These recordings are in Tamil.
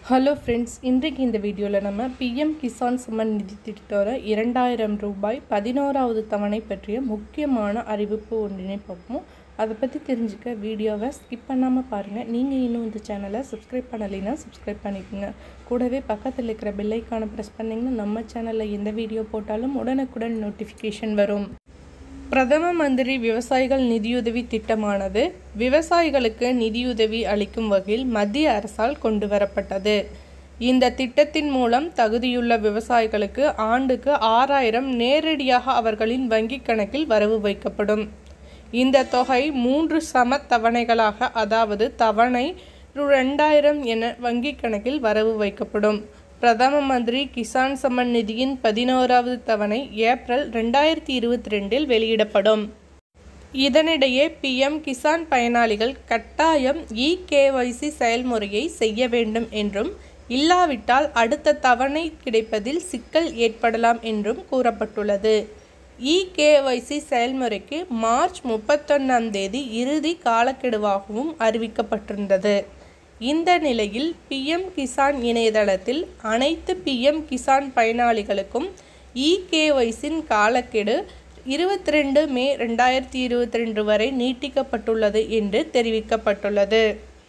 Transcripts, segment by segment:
ஹலோ ஃப்ரெண்ட்ஸ், இன்றைக்கு இந்த வீடியோவில் நம்ம பிஎம் கிசான் சம்மன் நிதி திட்டத்தோட 2000 ரூபாய் 11வது தவணை பற்றிய முக்கியமான அறிவிப்பு ஒன்றினை பார்ப்போம். அதை பற்றி தெரிஞ்சுக்க வீடியோவை ஸ்கிப் பண்ணாமல் பாருங்கள். நீங்கள் இன்னும் இந்த சேனலை சப்ஸ்கிரைப் பண்ணலைன்னா சப்ஸ்கிரைப் பண்ணிக்கோங்க. கூடவே பக்கத்தில் இருக்கிற பெல் ஐக்கானை ப்ரெஸ் பண்ணிங்கன்னா நம்ம சேனலில் எந்த வீடியோ போட்டாலும் உடனுக்குடன் நோட்டிஃபிகேஷன் வரும். பிரதம மந்திரி விவசாயிகள் நிதியுதவி திட்டமானது விவசாயிகளுக்கு நிதியுதவி அளிக்கும் வகையில் மத்திய அரசால் கொண்டு வரப்பட்டது. இந்த திட்டத்தின் மூலம் தகுதியுள்ள விவசாயிகளுக்கு ஆண்டுக்கு 6000 நேரடியாக அவர்களின் வங்கிக் கணக்கில் வரவு வைக்கப்படும். இந்த தொகை 3 சம தவணைகளாக, அதாவது தவணை 2000 என வங்கிக் கணக்கில் வரவு வைக்கப்படும். பிரதம மந்திரி கிசான் சம்மன் நிதியின் 11வது தவணை ஏப்ரல் 2022 வெளியிடப்படும். இதனிடையே பிஎம் கிசான் பயனாளிகள் கட்டாயம் இKYC செயல்முறையை செய்ய வேண்டும் என்றும், இல்லாவிட்டால் அடுத்த தவணை கிடைப்பதில் சிக்கல் ஏற்படலாம் என்றும் கூறப்பட்டுள்ளது. இKYC செயல்முறைக்கு மார்ச் 31ஆம் தேதி இறுதி காலக்கெடுவாகவும் அறிவிக்கப்பட்டிருந்தது. இந்த நிலையில் பிஎம் கிசான் இணையதளத்தில் அனைத்து பிஎம் கிசான் பயனாளிகளுக்கும் இKYC காலக்கெடு 22 மே 2022 வரை நீட்டிக்கப்பட்டுள்ளது என்று தெரிவிக்கப்பட்டுள்ளது.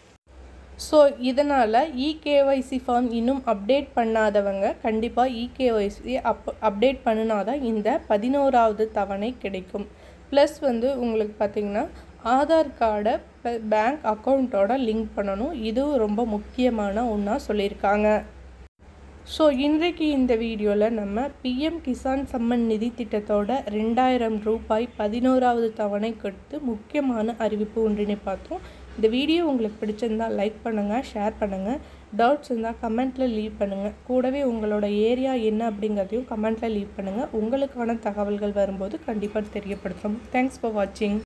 ஸோ இதனால் இKYC ஃபார்ம் இன்னும் அப்டேட் பண்ணாதவங்க கண்டிப்பாக இKYC அப்டேட் பண்ணினாதான் இந்த 11வது தவணை கிடைக்கும். ப்ளஸ் உங்களுக்கு பார்த்திங்கன்னா ஆதார் கார்டை பேங்க் அக்கௌண்ட்டோட லிங்க் பண்ணணும். இதுவும் ரொம்ப முக்கியமான ஒன்றா சொல்லியிருக்காங்க. ஸோ இன்றைக்கு இந்த வீடியோவில் நம்ம பிஎம் கிசான் சம்மன் நிதி திட்டத்தோட 2000 ரூபாய் 11வது தவணை கொடுத்து முக்கியமான அறிவிப்பு ஒன்றினை பார்த்தோம். இந்த வீடியோ உங்களுக்கு பிடிச்சிருந்தால் லைக் பண்ணுங்கள், ஷேர் பண்ணுங்கள். டவுட்ஸ் இருந்தால் கமெண்ட்டில் லீவ் பண்ணுங்கள். கூடவே உங்களோட ஏரியா என்ன அப்படிங்கிறதையும் கமெண்ட்டில் லீவ் பண்ணுங்கள். உங்களுக்கான தகவல்கள் வரும்போது கண்டிப்பாக தெரியப்படுத்தும். தேங்க்ஸ் ஃபார் வாட்சிங்.